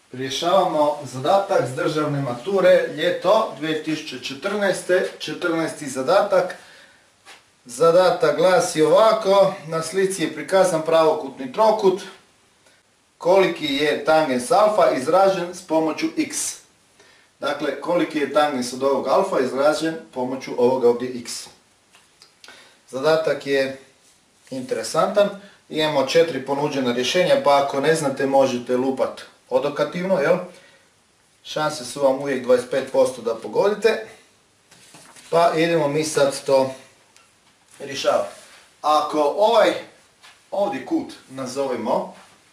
Rješavamo zadatak s državne mature, ljeto 2014. 14. zadatak. Zadatak glasi ovako, na slici je prikazan pravokutni trokut. Koliki je tangens alfa izražen s pomoću x. Dakle, koliki je tangens od ovog alfa izražen pomoću ovoga ovdje x. Zadatak je interesantan. Imamo 4 ponuđena rješenja, pa ako ne znate možete lupat odokativno, jel? Šanse su vam uvijek 25% da pogodite. Pa idemo mi sad to rješavati. Ako ovaj ovdje kut nazovemo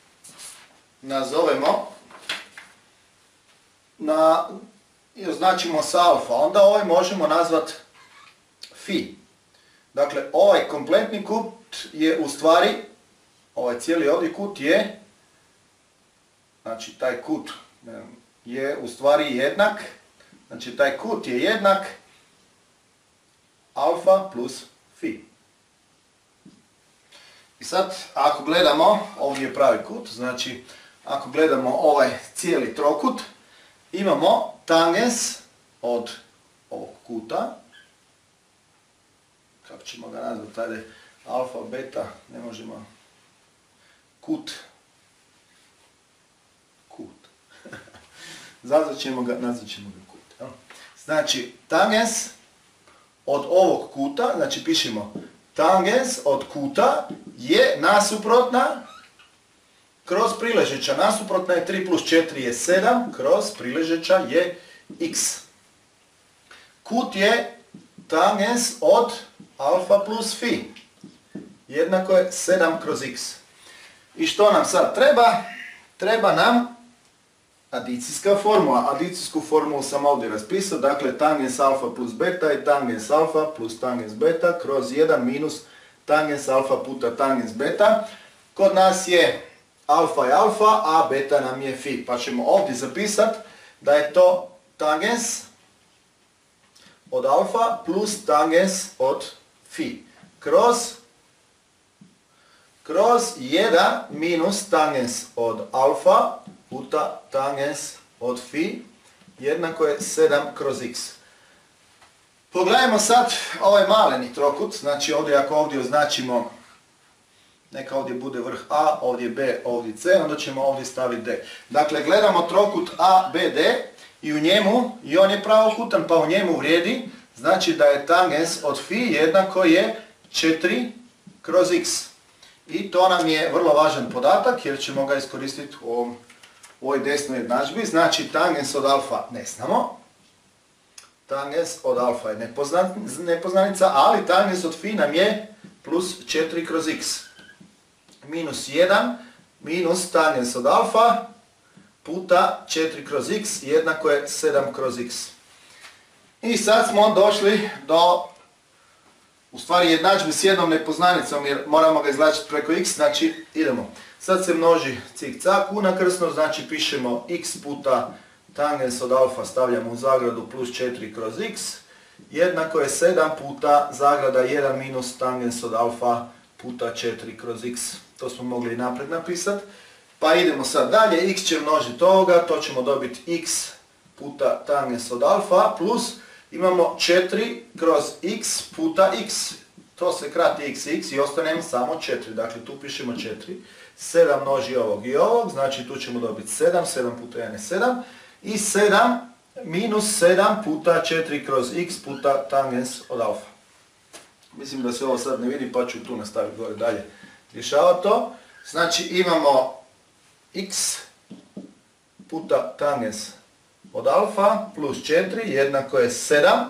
i označimo sa alfa, onda ovaj možemo nazvati fi. Dakle, ovaj kompletni kut je u stvari, ovaj cijeli ovdje kut je, znači taj kut je u stvari jednak, znači taj kut je jednak alfa plus fi. I sad, ako gledamo, ovdje je pravi kut, znači ako gledamo ovaj cijeli trokut, imamo tangens od ovog kuta, kako ćemo ga nazvati, ajde, alfa, beta, ne možemo, kut, nazvat ćemo ga kut. Znači, tangens od ovog kuta, znači pišemo tangens od kuta je nasuprotna kroz priležeća. Nasuprotna je 3 plus 4 je 7, kroz priležeća je x. Kut je tangens od alfa plus fi. Jednako je 7 kroz x. I što nam sad treba? Treba nam adicijska formula. Adicijsku formulu sam ovdje raspisao. Dakle, tangens alfa plus beta je tangens alfa plus tangens beta kroz 1 minus tangens alfa puta tangens beta. Kod nas je alfa je alfa, a beta nam je fi. Pa ćemo ovdje zapisati da je to tangens od alfa plus tangens od fi. Kroz 1 minus tangens od alfa puta tangens od fi jednako je 7 kroz x. Pogledajmo sad ovaj maleni trokut, znači ovdje ako ovdje označimo, neka ovdje bude vrh A, ovdje B, ovdje C, onda ćemo ovdje staviti D. Dakle, gledamo trokut A, B, D i u njemu, i on je pravokutan, pa u njemu vrijedi, znači da je tangens od fi jednako je 4 kroz x. I to nam je vrlo važan podatak jer ćemo ga iskoristiti u ovoj desnoj jednadžbi. Znači tangens od alfa ne znamo. Tangens od alfa je nepoznanica, ali tangens od fi nam je plus 4 kroz x. Minus 1 minus tangens od alfa puta 4 kroz x jednako je 7 kroz x. I sad smo došli do u stvari jednadžbe s jednom nepoznanicom jer moramo ga izvlačiti preko x, znači idemo. Sad se množi cik-cak unakrsno, znači pišemo x puta tangens od alfa stavljamo u zagradu plus 4 kroz x, jednako je 7 puta zagrada 1 minus tangens od alfa puta 4 kroz x. To smo mogli i naprijed napisati. Pa idemo sad dalje, x će množiti ovoga, to ćemo dobiti x puta tangens od alfa plus imamo 4 kroz x puta x. To se krati x i ostane samo 4. Dakle, tu pišemo 4. 7 množi ovog i ovog, znači tu ćemo dobiti 7. 7 puta 1 je 7. I 7 minus 7 puta 4 kroz x puta tangens od alfa. Mislim da se ovo sad ne vidi, pa ću tu nastaviti gore dalje rješavati to. Znači imamo x puta tangens od alfa plus 4 jednako je 7.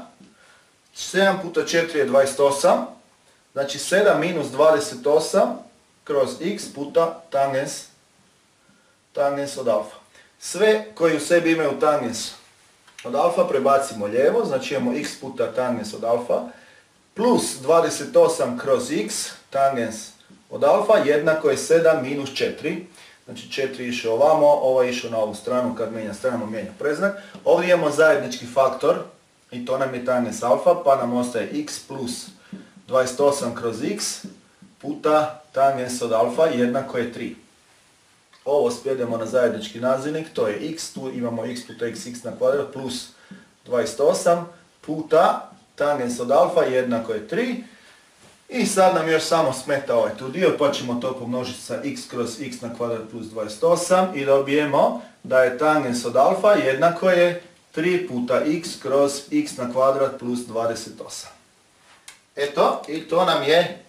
7 puta 4 je 28. Znači 7 minus 28 kroz x puta tangens od alfa. Sve koji u sebi imaju tangens od alfa prebacimo lijevo. Znači imamo x puta tangens od alfa plus 28 kroz x tangens od alfa jednako je 7 minus 4. Znači 4 išao ovamo, ovo išao na ovu stranu, kad mijenja stranu, mijenja predznak. Ovdje imamo zajednički faktor i to nam je tangens alfa, pa nam ostaje x plus 28 kroz x puta tangens od alfa jednako je 3. ovo svedemo na zajednički nazivnik, to je x, tu imamo x puta x na kvadrat plus 28 puta tangens od alfa jednako je 3. I sad nam još samo smeta ovaj tu dio, pa ćemo to pomnožiti sa x kroz x na kvadrat plus 28 i dobijemo da je tangens od alfa jednako je 3 puta x kroz x na kvadrat plus 28. Eto, i to nam je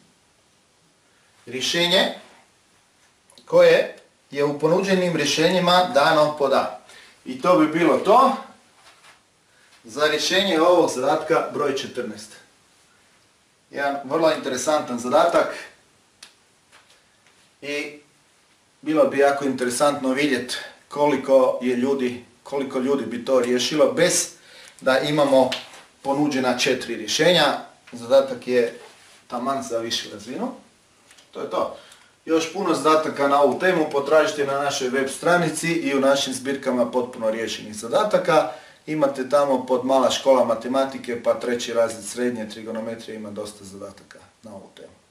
rješenje koje je u ponuđenim rješenjima dano pod A. I to bi bilo to za rješenje ovog zadatka broj 14. Jedan vrlo interesantan zadatak i bilo bi jako interesantno vidjeti koliko ljudi bi to riješilo bez da imamo ponuđena 4 rješenja. Zadatak je taman za višu razinu. To je to. Još puno zadataka na ovu temu potražite na našoj web stranici i u našim zbirkama potpuno riješenih zadataka. Imate tamo pod mala škola matematike pa 3. razred srednje trigonometrije ima dosta zadataka na ovu temu.